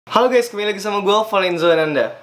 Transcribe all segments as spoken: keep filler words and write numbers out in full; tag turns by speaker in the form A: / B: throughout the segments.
A: Halo guys, kembali lagi sama gue, Valenzo Ananda.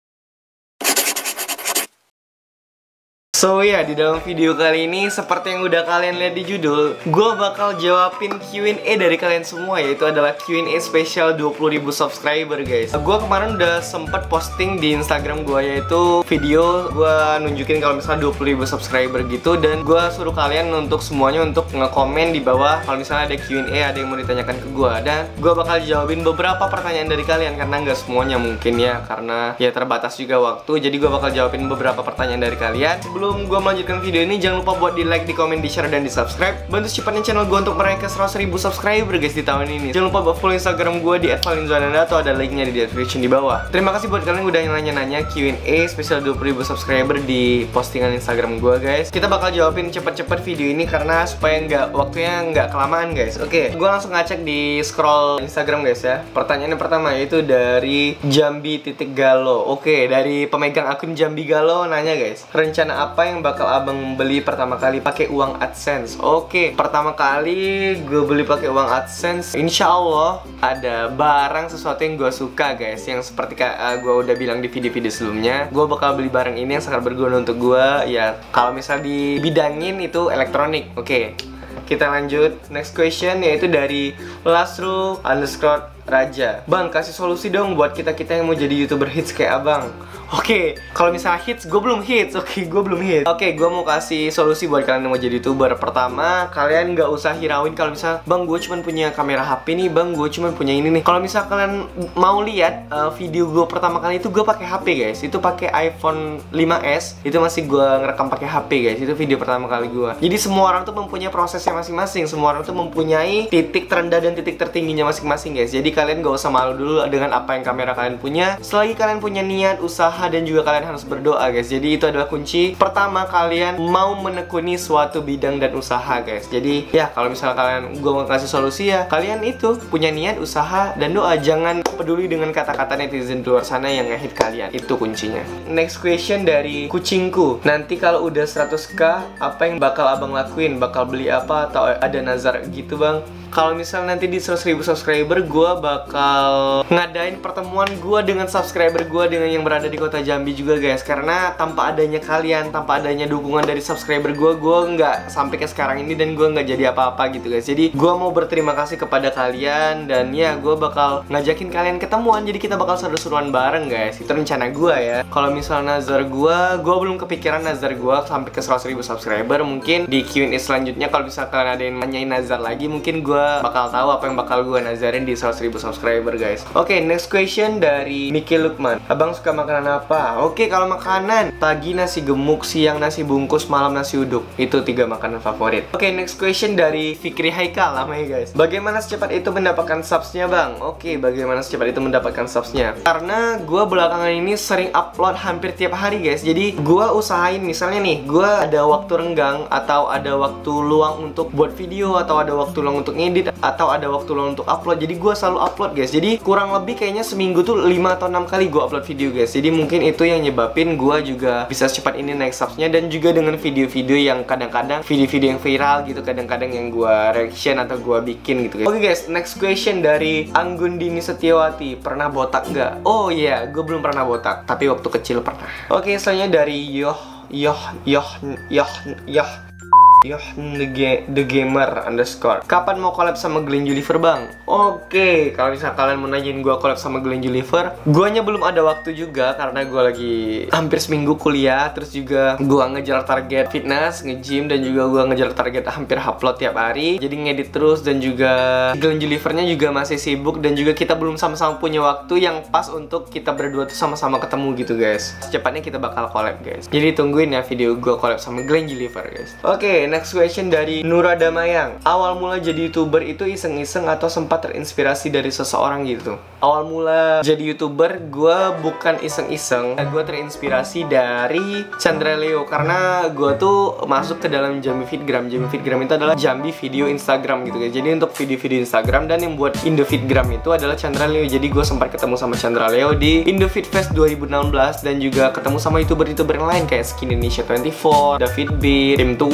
A: So ya, yeah, di dalam video kali ini seperti yang udah kalian lihat di judul, gue bakal jawabin Q and A dari kalian semua, yaitu adalah Q and A spesial dua puluh ribu subscriber guys. Gue kemarin udah sempet posting di Instagram gue, yaitu video gue nunjukin kalau misalnya dua puluh ribu subscriber gitu. Dan gue suruh kalian untuk semuanya untuk nge-komen di bawah kalau misalnya ada Q and A, ada yang mau ditanyakan ke gue. Dan gue bakal jawabin beberapa pertanyaan dari kalian, karena nggak semuanya mungkin ya, karena ya terbatas juga waktu. Jadi gue bakal jawabin beberapa pertanyaan dari kalian. Sebelum gue melanjutkan video ini, jangan lupa buat di like, di komen, di share, dan di subscribe. Bantu secepatnya channel gue untuk meraih ke seratus ribu subscriber guys di tahun ini. Jangan lupa buat follow Instagram gue di et valenzo ananda atau ada linknya di description di bawah. Terima kasih buat kalian yang udah nanya-nanya Q and A spesial dua puluh ribu subscriber di postingan Instagram gue guys. Kita bakal jawabin cepet-cepet video ini karena supaya nggak waktunya nggak kelamaan guys. Oke, gue langsung ngecek di scroll Instagram guys ya. Pertanyaan yang pertama yaitu dari Jambi titik Galo. Oke, dari pemegang akun Jambi Galo nanya guys, rencana apa yang bakal abang beli pertama kali pakai uang AdSense? Oke, pertama kali gue beli pakai uang AdSense, insya Allah ada barang sesuatu yang gue suka guys, yang seperti uh, gue udah bilang di video-video sebelumnya, gue bakal beli barang ini yang sangat berguna untuk gue. Ya, kalau misal dibidangin itu elektronik. Oke, kita lanjut. Next question yaitu dari Lasru underscore Raja. Bang, kasih solusi dong buat kita-kita yang mau jadi YouTuber hits kayak abang. Oke, okay, kalau misalnya hits, gue belum hits. Oke, okay, gue belum hits. Oke, okay, gue mau kasih solusi buat kalian yang mau jadi YouTuber. Pertama, kalian nggak usah hirauin kalau misalnya, bang, gue cuma punya kamera H P nih, bang, gue cuma punya ini nih. Kalau misalnya kalian mau lihat uh, video gue pertama kali itu, gue pakai H P guys. Itu pakai iPhone lima S. Itu masih gue ngerekam pakai H P guys. Itu video pertama kali gue. Jadi semua orang tuh mempunyai prosesnya masing-masing. Semua orang tuh mempunyai titik terendah dan titik tertingginya masing-masing guys. Jadi kalian gak usah malu dulu dengan apa yang kamera kalian punya. Selagi kalian punya niat, usaha, dan juga kalian harus berdoa guys. Jadi itu adalah kunci pertama kalian mau menekuni suatu bidang dan usaha guys. Jadi ya kalau misalnya kalian, gue mau kasih solusi ya, kalian itu punya niat, usaha, dan doa. Jangan peduli dengan kata-kata netizen di luar sana yang nge-hit kalian. Itu kuncinya. Next question dari Kucingku. Nanti kalau udah seratus k, apa yang bakal abang lakuin? Bakal beli apa atau ada nazar gitu bang? Kalau misalnya nanti di seratus ribu subscriber, gue bakal ngadain pertemuan gue dengan subscriber gue dengan yang berada di kota Jambi juga guys. Karena tanpa adanya kalian, tanpa adanya dukungan dari subscriber gue, gue nggak sampai ke sekarang ini dan gue nggak jadi apa-apa gitu guys. Jadi gue mau berterima kasih kepada kalian. Dan ya, gue bakal ngajakin kalian ketemuan. Jadi kita bakal seru-seruan bareng guys. Itu rencana gue ya. Kalau misalnya nazar gue, gue belum kepikiran nazar gue sampai ke seratus ribu subscriber. Mungkin di Q and A selanjutnya kalau misalnya kalian ada yang nanyain nazar lagi, mungkin gue bakal tahu apa yang bakal gue nazarin di seratus ribu subscriber guys. Oke, okay, next question dari Miki Lukman. Abang suka makanan apa? Oke, okay, kalau makanan, pagi nasi gemuk, siang nasi bungkus, malam nasi uduk. Itu tiga makanan favorit. Oke, okay, next question dari Fikri Haikal namanya guys. Bagaimana secepat itu mendapatkan subsnya bang? Oke, okay, bagaimana secepat itu mendapatkan subsnya? Karena gue belakangan ini sering upload hampir tiap hari guys. Jadi gue usahain, misalnya nih, gue ada waktu renggang atau ada waktu luang untuk buat video, atau ada waktu luang untuk ngedit, atau ada waktu luang untuk upload. Jadi gue selalu upload guys. Jadi kurang lebih kayaknya seminggu tuh lima atau enam kali gue upload video guys. Jadi mungkin itu yang nyebabin gue juga bisa secepat ini naik subsnya. Dan juga dengan video-video yang kadang-kadang video-video yang viral gitu, kadang-kadang yang gue reaction atau gue bikin gitu guys. Oke okay guys, next question dari Anggundini Setiawati. Pernah botak nggak? Oh iya, yeah, gue belum pernah botak, tapi waktu kecil pernah. Oke, okay, selanjutnya dari Yoh Yoh Yoh Yoh Yoh Yoh the, the gamer underscore. Kapan mau collab sama Glenn Juliver bang? Oke, okay, kalau misalnya kalian mau nanyain gue collab sama Glenn Juliver, guanya belum ada waktu juga karena gue lagi hampir seminggu kuliah. Terus juga gue ngejar target fitness, nge-gym, dan juga gue ngejar target hampir upload tiap hari. Jadi ngedit terus, dan juga Glenn Julivernya juga masih sibuk. Dan juga kita belum sama-sama punya waktu yang pas untuk kita berdua tuh sama-sama ketemu gitu guys. Secepatnya kita bakal collab guys. Jadi tungguin ya video gue collab sama Glenn Juliver guys. Oke, okay, next question dari Nura Damayang. Awal mula jadi YouTuber itu iseng-iseng atau sempat terinspirasi dari seseorang gitu? Awal mula jadi YouTuber, gue bukan iseng-iseng. Gue terinspirasi dari Chandra Leo. Karena gue tuh masuk ke dalam Jambi Fitgram. Jambi Fitgram itu adalah Jambi Video Instagram gitu guys. Jadi untuk video-video Instagram, dan yang buat Indo Fitgram itu adalah Chandra Leo. Jadi gue sempat ketemu sama Chandra Leo di Indo Fit Fest dua ribu enam belas. Dan juga ketemu sama YouTuber-YouTuber yang lain kayak Skin Indonesia dua puluh empat, David B, Tim Tuan,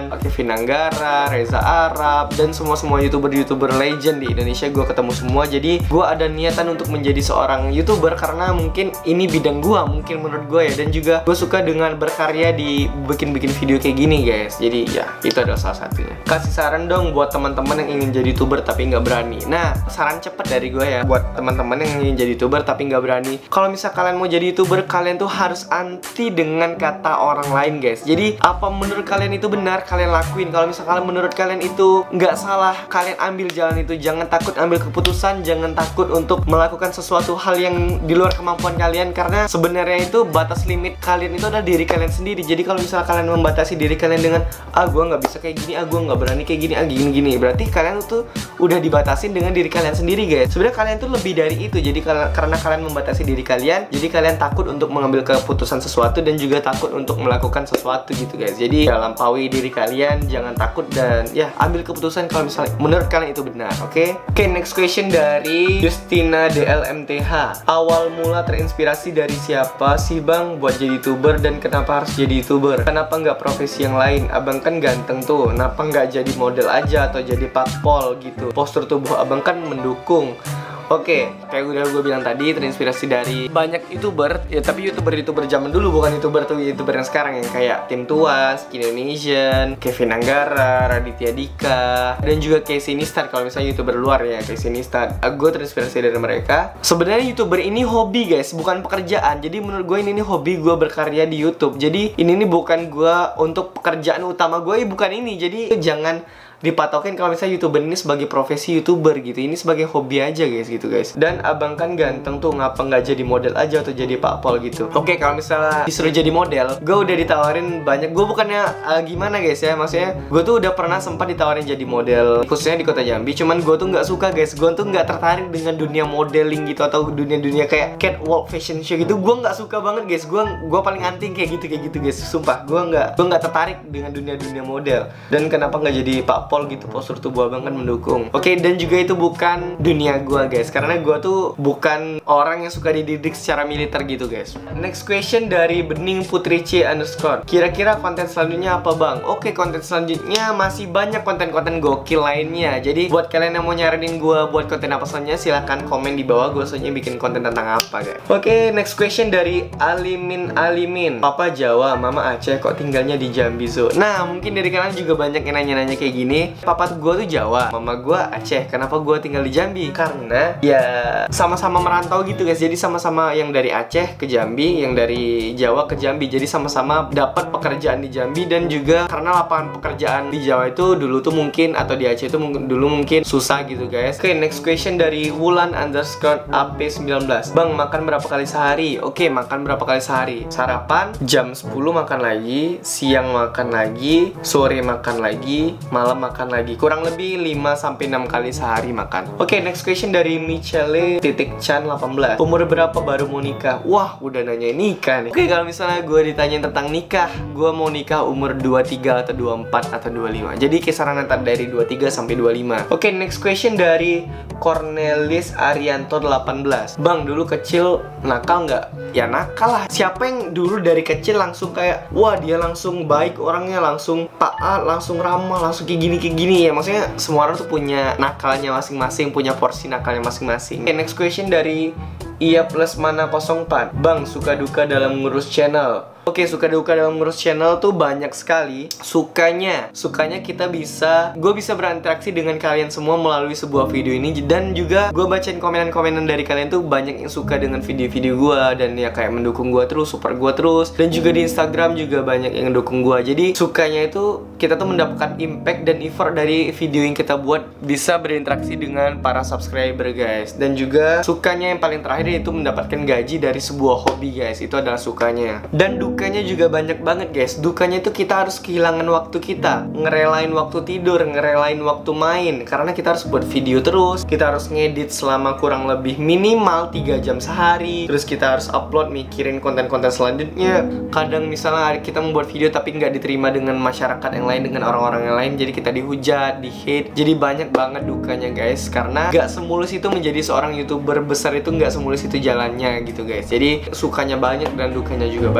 A: Alfian, Kevin Anggara, Reza Arab, dan semua-semua youtuber-youtuber legend di Indonesia gue ketemu semua. Jadi gue ada niatan untuk menjadi seorang youtuber karena mungkin ini bidang gue, mungkin menurut gue ya. Dan juga gue suka dengan berkarya di bikin-bikin video kayak gini guys. Jadi ya itu adalah salah satunya. Kasih saran dong buat teman-teman yang ingin jadi youtuber tapi nggak berani. Nah, saran cepet dari gue ya buat teman-teman yang ingin jadi youtuber tapi nggak berani. Kalau misal kalian mau jadi youtuber, kalian tuh harus anti dengan kata orang lain guys. Jadi apa menurut kalian itu benar, kalian lakuin. Kalau misal kalian menurut kalian itu nggak salah, kalian ambil jalan itu. Jangan takut ambil keputusan, jangan takut untuk melakukan sesuatu hal yang di luar kemampuan kalian, karena sebenarnya itu batas limit kalian itu adalah diri kalian sendiri. Jadi kalau misal kalian membatasi diri kalian dengan ah gue nggak bisa kayak gini, ah gue nggak berani kayak gini, ah gini-gini, berarti kalian tuh udah dibatasin dengan diri kalian sendiri guys. Sebenarnya kalian tuh lebih dari itu. Jadi karena kalian membatasi diri kalian, jadi kalian takut untuk mengambil keputusan sesuatu dan juga takut untuk melakukan sesuatu gitu guys. Jadi ya, lampaui diri kalian, jangan takut, dan ya ambil keputusan kalau misalnya menurut kalian itu benar. Oke, okay? Oke, okay, next question dari Justina D L M T H. Awal mula terinspirasi dari siapa sih bang buat jadi youtuber, dan kenapa harus jadi youtuber? Kenapa nggak profesi yang lain? Abang kan ganteng tuh, kenapa nggak jadi model aja atau jadi pakpol gitu? Postur tubuh abang kan mendukung. Oke, okay, kayak udah gue bilang tadi, terinspirasi dari banyak youtuber ya, tapi youtuber-youtuber zaman dulu, bukan youtuber tuh youtuber yang sekarang, yang kayak Tim Tuan, Skin Indonesian, Kevin Anggara, Raditya Dika, dan juga Casey Neistat. Kalau misalnya youtuber luar ya, Casey Neistat, gue terinspirasi dari mereka. Sebenarnya youtuber ini hobi guys, bukan pekerjaan. Jadi menurut gue ini nih hobi gue berkarya di YouTube. Jadi ini nih bukan gue untuk pekerjaan utama gue, bukan ini. Jadi jangan dipatokin kalau misalnya youtuber ini sebagai profesi youtuber gitu. Ini sebagai hobi aja guys gitu guys. Dan abang kan ganteng tuh, ngapa nggak jadi model aja atau jadi pakpol gitu. Oke, okay, kalau misalnya disuruh jadi model, gue udah ditawarin banyak. Gue bukannya uh, gimana guys ya, maksudnya gue tuh udah pernah sempat ditawarin jadi model khususnya di kota Jambi. Cuman gue tuh nggak suka guys. Gue tuh nggak tertarik dengan dunia modeling gitu atau dunia-dunia kayak catwalk fashion show gitu. Gue nggak suka banget guys. Gue gue paling anting kayak gitu kayak gitu guys. Sumpah, gue nggak gue nggak tertarik dengan dunia-dunia model. Dan kenapa nggak jadi pakpol gitu, postur tubuh abang kan mendukung. Oke, okay, dan juga itu bukan dunia gua guys, karena gua tuh bukan orang yang suka dididik secara militer gitu guys. Next question dari Bening Putri C underscore. Kira-kira konten selanjutnya apa bang? Oke, okay, konten selanjutnya masih banyak konten-konten gokil lainnya. Jadi buat kalian yang mau nyaranin gua buat konten apa selanjutnya, silahkan komen di bawah. Gua selanjutnya bikin konten tentang apa guys. Oke, okay, next question dari Alimin Alimin. Papa Jawa, Mama Aceh, kok tinggalnya di Jambi Zo? Nah, mungkin dari kalian juga banyak yang nanya-nanya kayak gini. Papa gue tuh Jawa, mama gue Aceh. Kenapa gue tinggal di Jambi? Karena ya sama-sama merantau gitu guys. Jadi sama-sama yang dari Aceh ke Jambi, yang dari Jawa ke Jambi. Jadi sama-sama dapat pekerjaan di Jambi. Dan juga karena lapangan pekerjaan di Jawa itu dulu tuh mungkin, atau di Aceh itu mungkin dulu mungkin susah gitu guys. Oke, okay, next question dari Wulan underscore A P sembilan belas. Bang, makan berapa kali sehari? Oke, okay, makan berapa kali sehari? Sarapan jam sepuluh makan lagi, siang makan lagi, sore makan lagi, malam makan lagi, kurang lebih lima sampai enam kali sehari makan. Oke, okay, next question dari Michele titik Chan delapan belas. Umur berapa baru mau nikah? Wah, udah nanya nikah nih. Oke, okay, kalau misalnya gue ditanyain tentang nikah, gue mau nikah umur dua puluh tiga atau dua puluh empat atau dua puluh lima. Jadi kisaran antara dari dua puluh tiga sampai dua puluh lima. Oke, okay, next question dari Cornelis Arianto delapan belas. Bang, dulu kecil nakal nggak? Ya nakal lah. Siapa yang dulu dari kecil langsung kayak wah dia langsung baik orangnya, langsung taat, langsung ramah, langsung kayak gini kayak gini ya. Maksudnya semua orang tuh punya nakalnya masing-masing, punya porsi nakalnya masing-masing. Okay, next question dari Iya plus mana nol empat. Bang, suka duka dalam ngurus channel. Oke, okay, suka duka dalam ngurus channel tuh banyak sekali. Sukanya, sukanya kita bisa, gue bisa berinteraksi dengan kalian semua melalui sebuah video ini. Dan juga gue bacain komenan-komenan dari kalian tuh banyak yang suka dengan video-video gue, dan ya kayak mendukung gue terus, support gue terus. Dan juga di Instagram juga banyak yang mendukung gue. Jadi sukanya itu kita tuh mendapatkan impact dan effort dari video yang kita buat, bisa berinteraksi dengan para subscriber guys. Dan juga sukanya yang paling terakhir itu mendapatkan gaji dari sebuah hobi guys. Itu adalah sukanya. Dan dukanya juga banyak banget guys. Dukanya itu kita harus kehilangan waktu kita, ngerelain waktu tidur, ngerelain waktu main, karena kita harus buat video terus. Kita harus ngedit selama kurang lebih minimal tiga jam sehari. Terus kita harus upload, mikirin konten-konten selanjutnya. Kadang misalnya kita membuat video tapi nggak diterima dengan masyarakat yang lain, dengan orang-orang yang lain, jadi kita dihujat, di hate. Jadi banyak banget dukanya guys. Karena nggak semulus itu menjadi seorang YouTuber besar, itu nggak semulus itu jalannya gitu guys. Jadi sukanya banyak dan dukanya juga banyak guys.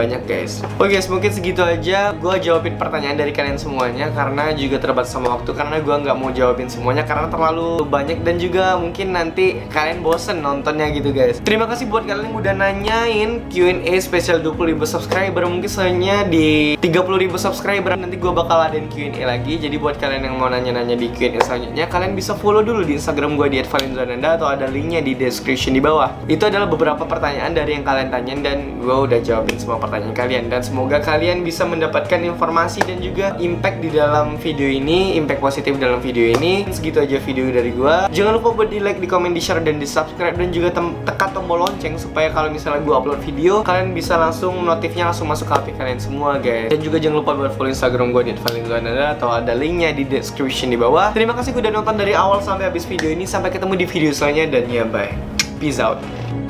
A: guys. Oke guys, mungkin segitu aja gue jawabin pertanyaan dari kalian semuanya, karena juga terbatas sama waktu, karena gue nggak mau jawabin semuanya karena terlalu banyak dan juga mungkin nanti kalian bosen nontonnya gitu guys. Terima kasih buat kalian yang udah nanyain Q and A spesial dua puluh ribu subscriber. Mungkin selanjutnya di tiga puluh ribu subscriber nanti gue bakal adain Q and A lagi. Jadi buat kalian yang mau nanya-nanya di Q and A selanjutnya, kalian bisa follow dulu di Instagram gue di et valinzonanda atau ada linknya di description di bawah. Itu adalah beberapa pertanyaan dari yang kalian tanyain dan gue udah jawabin semua pertanyaan kalian. Dan semoga kalian bisa mendapatkan informasi dan juga impact di dalam video ini, impact positif dalam video ini. Segitu aja video dari gue. Jangan lupa buat di like, di komen, di share, dan di subscribe, dan juga tekan tombol lonceng supaya kalau misalnya gue upload video kalian bisa langsung notifnya langsung masuk ke H P kalian semua guys. Dan juga jangan lupa buat follow Instagram gue di et valinzonanda atau ada linknya di description di bawah. Terima kasih udah nonton dari awal sampai habis video ini. Sampai ketemu di video selanjutnya dan ya bye, peace out.